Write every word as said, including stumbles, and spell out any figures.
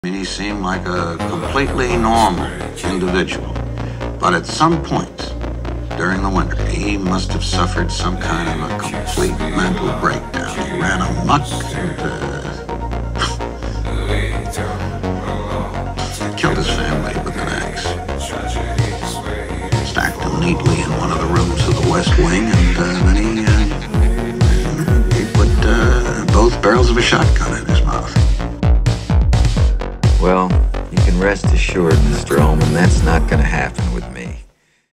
I mean, he seemed like a completely normal individual. But at some point during the winter, he must have suffered some kind of a complete mental breakdown. He ran amok and uh, killed his family with an axe. Stacked them neatly in one of the rooms of the West Wing, and uh, then he, uh, he put uh, both barrels of a shotgun in his mouth. Well, you can rest assured, Mister Ullman, that's not going to happen with me.